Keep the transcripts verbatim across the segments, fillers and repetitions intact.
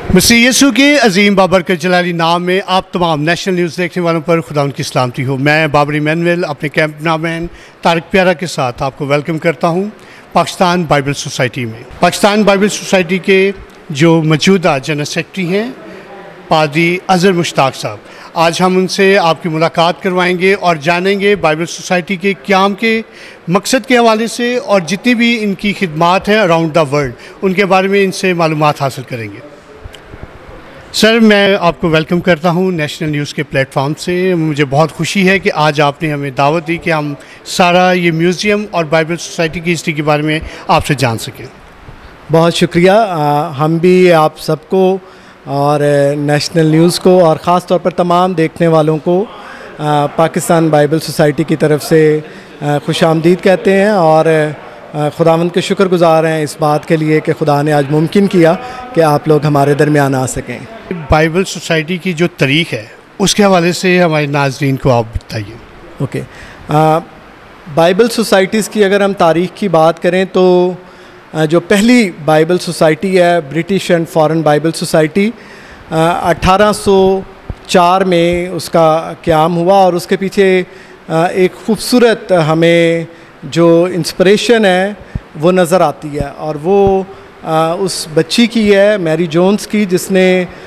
मसीह यीशु के अजीम बाबरकत जलाली नाम में आप तमाम नेशनल न्यूज़ देखने वालों पर खुदा उनकी सलामती हो। मैं बाबर इमैनुअल अपने कैंप नामैन तारिक प्यारा के साथ आपको वेलकम करता हूं पाकिस्तान बाइबल सोसाइटी में। पाकिस्तान बाइबल सोसाइटी के जो मौजूदा जनरल सेक्रेटरी हैं पादरी अज़हर मुश्ताक साहब, आज हम उनसे आपकी मुलाकात करवाएंगे और जानेंगे बाइबल सोसाइटी के क़याम के मकसद के हवाले से और जितनी भी इनकी खिदमात हैं अराउंड द वर्ल्ड उनके बारे में इनसे मालूमात हासिल करेंगे। सर, मैं आपको वेलकम करता हूं नेशनल न्यूज़ के प्लेटफॉर्म से। मुझे बहुत खुशी है कि आज आपने हमें दावत दी कि हम सारा ये म्यूज़ियम और बाइबल सोसाइटी की हिस्ट्री के बारे में आपसे जान सकें। बहुत शुक्रिया। आ, हम भी आप सबको और नेशनल न्यूज़ को और ख़ास तौर पर तमाम देखने वालों को आ, पाकिस्तान बाइबल सोसाइटी की तरफ से खुशामदीद कहते हैं और खुदावंद के शुक्रगुज़ार हैं इस बात के लिए कि खुदा ने आज मुमकिन किया कि आप लोग हमारे दरमियान आ सकें। बाइबल सोसाइटी की जो तारीख़ है उसके हवाले से हमारे नाज़रीन को आप बताइए। ओके, बाइबल सोसाइटीज़ की अगर हम तारीख़ की बात करें तो आ, जो पहली बाइबल सोसाइटी है British and foreign Bible society अठारह सौ चार में उसका क़याम हुआ और उसके पीछे आ, एक खूबसूरत हमें जो इंस्पिरेशन है वो नज़र आती है और वो आ, उस बच्ची की है मैरी जोन्स की, जिसने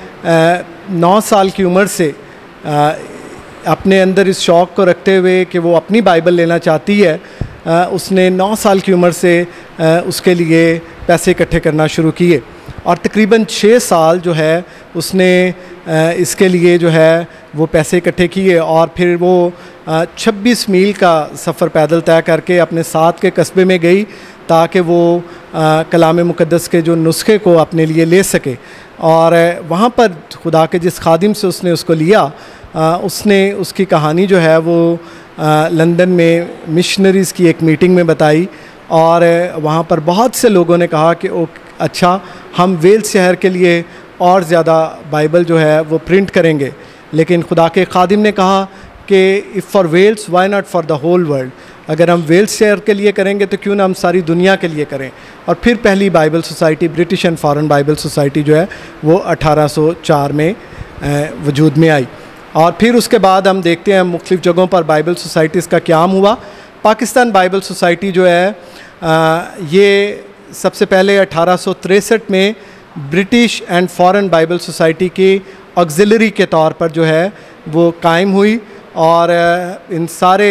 नौ साल की उम्र से आ, अपने अंदर इस शौक़ को रखते हुए कि वो अपनी बाइबल लेना चाहती है, आ, उसने नौ साल की उम्र से आ, उसके लिए पैसे इकट्ठे करना शुरू किए और तकरीबन छः साल जो है उसने आ, इसके लिए जो है वो पैसे इकट्ठे किए और फिर वो छब्बीस मील का सफ़र पैदल तय करके अपने साथ के कस्बे में गई ताकि वो कलाम मुक़द्दस के जो नुस्खे को अपने लिए ले सके। और वहाँ पर खुदा के जिस खादिम से उसने उसको लिया, आ, उसने उसकी कहानी जो है वो आ, लंदन में मिशनरीज़ की एक मीटिंग में बताई और वहाँ पर बहुत से लोगों ने कहा कि ओ अच्छा, हम वेल्स शहर के लिए और ज़्यादा बाइबल जो है वो प्रिंट करेंगे। लेकिन खुदा के खादिम ने कहा कि if for Wales why not for the whole world, अगर हम वेल्स शहर के लिए करेंगे तो क्यों ना हम सारी दुनिया के लिए करें। और फिर पहली Bible society British and foreign Bible society जो है वो अठारह सौ चार में वजूद में आई और फिर उसके बाद हम देखते हैं मुख्तलिफ़ जगहों पर बाइबल सोसाइटीज़ का क़याम हुआ। पाकिस्तान बाइबल सोसाइटी जो है आ, ये सबसे पहले अठारह सौ तिरसठ में British and foreign Bible society की ऑक्सिलरी के तौर पर जो है वो कायम हुई और इन सारे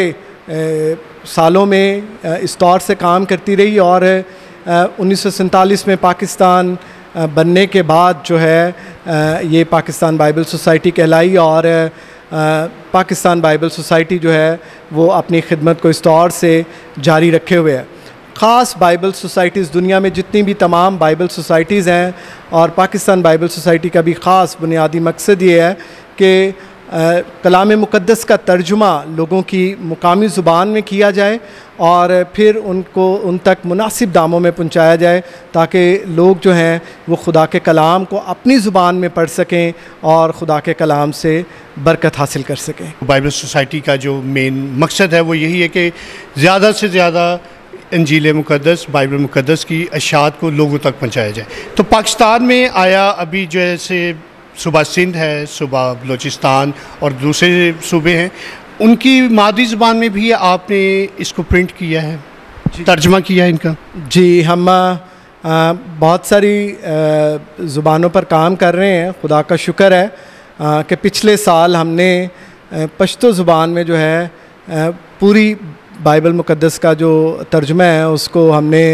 सालों में इस तौर से काम करती रही और उन्नीस सौ सैंतालीस में पाकिस्तान बनने के बाद जो है ये पाकिस्तान बाइबल सोसाइटी कहलाई और पाकिस्तान बाइबल सोसाइटी जो है वो अपनी खिदमत को इस तौर से जारी रखे हुए है। ख़ास बाइबल सोसाइटीज़ दुनिया में जितनी भी तमाम बाइबल सोसाइटीज़ हैं और पाकिस्तान बाइबल सोसाइटी का भी ख़ास बुनियादी मकसद ये है कि कलाम मुक़द्दस का तर्जुमा लोगों की मुकामी ज़ुबान में किया जाए और फिर उनको उन तक मुनासिब दामों में पहुंचाया जाए ताकि लोग जो हैं वो खुदा के कलाम को अपनी ज़ुबान में पढ़ सकें और खुदा के कलाम से बरकत हासिल कर सकें। बाइबल सोसाइटी का जो मेन मकसद है वो यही है कि ज़्यादा से ज़्यादा इंजील मुक़द्दस बाइबल मुक़द्दस की अशात को लोगों तक पहुँचाया जाए। तो पाकिस्तान में आया अभी जैसे सूबा सिंध है, सूबा बलूचिस्तान और दूसरे सूबे हैं, उनकी मादरी ज़बान में भी आपने इसको प्रिंट किया है, तर्जमा किया है इनका? जी, हम आ, बहुत सारी ज़ुबानों पर काम कर रहे हैं। खुदा का शुक्र है आ, कि पिछले साल हमने पश्तो ज़ुबान में जो है आ, पूरी बाइबल मुक़द्दस का जो तर्जुमा है उसको हमने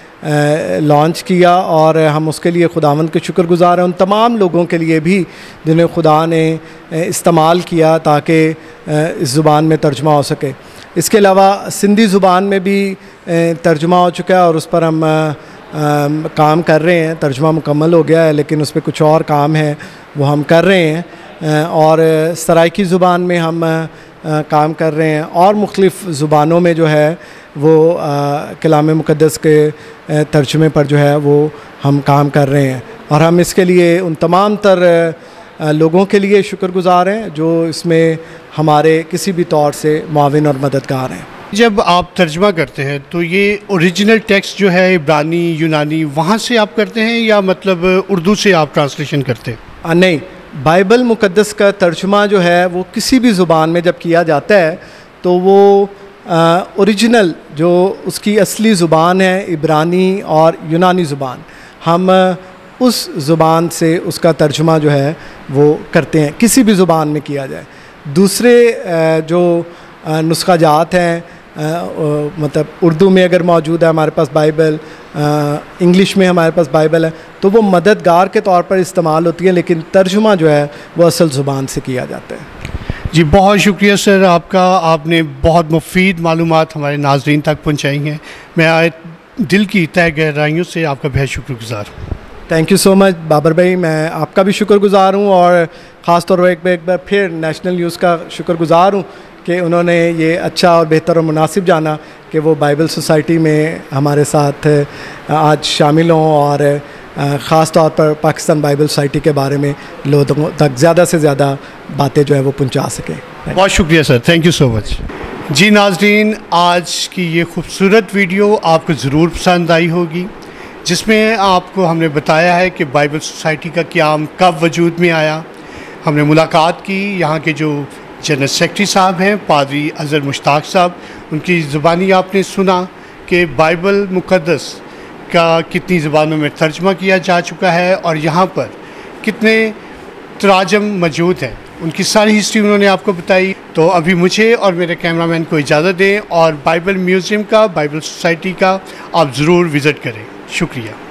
लॉन्च किया और हम उसके लिए खुदावंद के शुक्रगुज़ार हैं उन तमाम लोगों के लिए भी जिन्हें खुदा ने इस्तेमाल किया ताकि इस ज़ुबान में तर्जुमा हो सके। इसके अलावा सिंधी ज़ुबान में भी तर्जुमा हो चुका है और उस पर हम आ, काम कर रहे हैं। तर्जुमा मुकम्मल हो गया है लेकिन उस पर कुछ और काम है वो हम कर रहे हैं और सराइकी ज़ुबान में हम आ, काम कर रहे हैं और मुख्तलिफ़ ज़ुबानों में जो है वो कलाम मुक़द्दस के तर्जुमे पर जो है वो हम काम कर रहे हैं और हम इसके लिए उन तमाम तर लोगों के लिए शुक्रगुज़ार हैं जो इसमें हमारे किसी भी तौर से मुआविन और मददगार हैं। जब आप तर्जमा करते हैं तो ये ओरिजिनल टेक्स्ट जो है इब्रानी यूनानी वहाँ से आप करते हैं या मतलब उर्दू से आप ट्रांसलेशन करते हैं? आ, नहीं, बाइबल मुक़द्दस का तर्जुमा जो है वो किसी भी ज़ुबान में जब किया जाता है तो वो ओरिजिनल जो उसकी असली ज़ुबान है इब्रानी और यूनानी ज़ुबान, हम आ, उस ज़ुबान से उसका तर्जुमा जो है वो करते हैं, किसी भी ज़ुबान में किया जाए। दूसरे आ, जो नुस्खा जात हैं, मतलब उर्दू में अगर मौजूद है हमारे पास बाइबल, इंग्लिश में हमारे पास बाइबल है, तो वो मददगार के तौर पर इस्तेमाल होती है, लेकिन तर्जुमा जो है वो असल ज़ुबान से किया जाता है। जी बहुत शुक्रिया सर आपका, आपने बहुत मुफीद मालूमात हमारे नाज़रीन तक पहुँचाई हैं। मैं आए दिल की तय गहराइयों से आपका बेहद शुक्रगुज़ार हूँ। Thank you so much Babar भाई, मैं आपका भी शुक्रगुज़ार हूँ और ख़ास तौर पर एक, एक बार फिर नेशनल न्यूज़ का शुक्रगुज़ार हूँ कि उन्होंने ये अच्छा और बेहतर और मुनासिब जाना कि वो बाइबल सोसाइटी में हमारे साथ आज शामिल हों और ख़ास तौर पर पाकिस्तान बाइबल सोसाइटी के बारे में लोगों तक ज़्यादा से ज़्यादा बातें जो है वो पहुंचा सकें। बहुत शुक्रिया sir, thank you so much. जी नाज़रीन, आज की ये खूबसूरत वीडियो आपको ज़रूर पसंद आई होगी, जिसमें आपको हमने बताया है कि बाइबल सोसाइटी का क़याम कब वजूद में आया। हमने मुलाकात की यहाँ के जो जनरल सेक्रेटरी साहब हैं पादरी अज़हर मुश्ताक साहब, उनकी ज़ुबानी आपने सुना कि बाइबल मुक़द्दस का कितनी ज़ुबानों में तर्जमा किया जा चुका है और यहाँ पर कितने तराजम मौजूद हैं, उनकी सारी हिस्ट्री उन्होंने आपको बताई। तो अभी मुझे और मेरे कैमरामैन को इजाज़त दें और बाइबल म्यूज़ियम का, बाइबल सोसाइटी का आप ज़रूर विज़िट करें। शुक्रिया।